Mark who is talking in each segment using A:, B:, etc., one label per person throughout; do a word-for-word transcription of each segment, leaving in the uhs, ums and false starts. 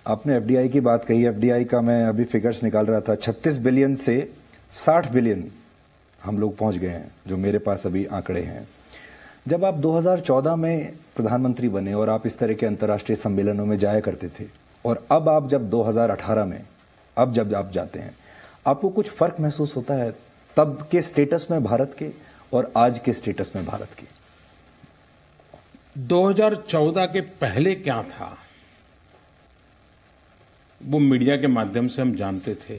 A: आपने एफडीआई की बात कही। एफडीआई का मैं अभी फिगर्स निकाल रहा था, छत्तीस बिलियन से साठ बिलियन हम लोग पहुंच गए हैं, जो मेरे पास अभी आंकड़े हैं। जब आप दो हज़ार चौदह में प्रधानमंत्री बने और आप इस तरह के अंतर्राष्ट्रीय सम्मेलनों में जाया करते थे, और अब आप जब दो हज़ार अठारह में अब जब आप जाते हैं, आपको कुछ फर्क महसूस होता है तब के स्टेटस में भारत के और आज के स्टेटस में भारत के?
B: दो हज़ार चौदह के पहले क्या था वो मीडिया के माध्यम से हम जानते थे,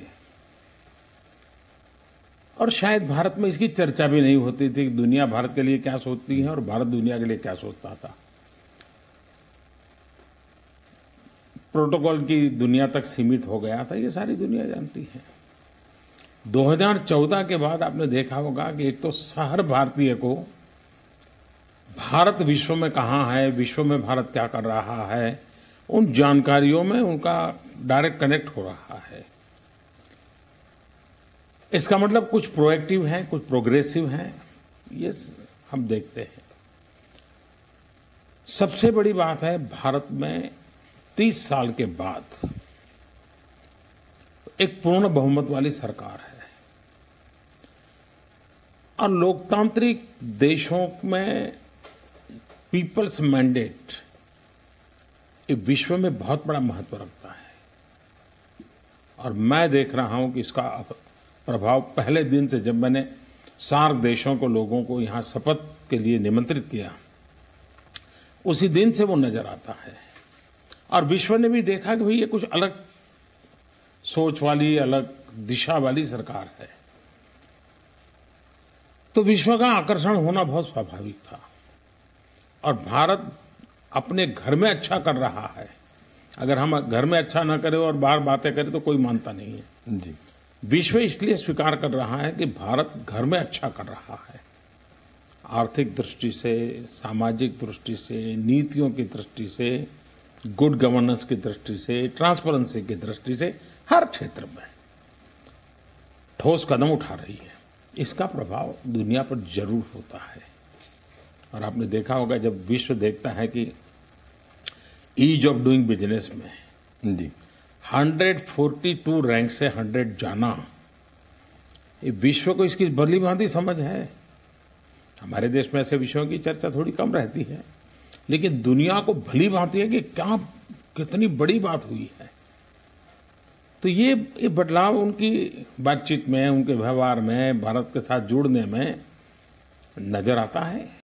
B: और शायद भारत में इसकी चर्चा भी नहीं होती थी कि दुनिया भारत के लिए क्या सोचती है और भारत दुनिया के लिए क्या सोचता था। प्रोटोकॉल की दुनिया तक सीमित हो गया था, ये सारी दुनिया जानती है। दो हज़ार चौदह के बाद आपने देखा होगा कि एक तो हर भारतीय को भारत विश्व में कहाँ है, विश्व में भारत क्या कर रहा है, उन जानकारियों में उनका डायरेक्ट कनेक्ट हो रहा है। इसका मतलब कुछ प्रोएक्टिव है, कुछ प्रोग्रेसिव है, ये हम देखते हैं। सबसे बड़ी बात है, भारत में तीस साल के बाद एक पूर्ण बहुमत वाली सरकार है, और लोकतांत्रिक देशों में पीपल्स मैंडेट ये विश्व में बहुत बड़ा महत्व रखता है। और मैं देख रहा हूं कि इसका प्रभाव पहले दिन से, जब मैंने सार्क देशों को, लोगों को यहां शपथ के लिए निमंत्रित किया, उसी दिन से वो नजर आता है। और विश्व ने भी देखा कि भाई ये कुछ अलग सोच वाली, अलग दिशा वाली सरकार है, तो विश्व का आकर्षण होना बहुत स्वाभाविक था। और भारत अपने घर में अच्छा कर रहा है। अगर हम घर में अच्छा ना करें और बाहर बातें करें तो कोई मानता नहीं है जी। विश्व इसलिए स्वीकार कर रहा है कि भारत घर में अच्छा कर रहा है, आर्थिक दृष्टि से, सामाजिक दृष्टि से, नीतियों की दृष्टि से, गुड गवर्नेंस की दृष्टि से, ट्रांसपेरेंसी की दृष्टि से, हर क्षेत्र में ठोस कदम उठा रही है। इसका प्रभाव दुनिया पर जरूर होता है। और आपने देखा होगा, जब विश्व देखता है कि ईज ऑफ डूइंग बिजनेस में जी एक सौ बयालीस रैंक से सौ जाना, ये विश्व को इसकी भली भांति समझ है। हमारे देश में ऐसे विषयों की चर्चा थोड़ी कम रहती है, लेकिन दुनिया को भली भांति है कि क्या कितनी बड़ी बात हुई है। तो ये ये बदलाव उनकी बातचीत में, उनके व्यवहार में, भारत के साथ जुड़ने में नजर आता है।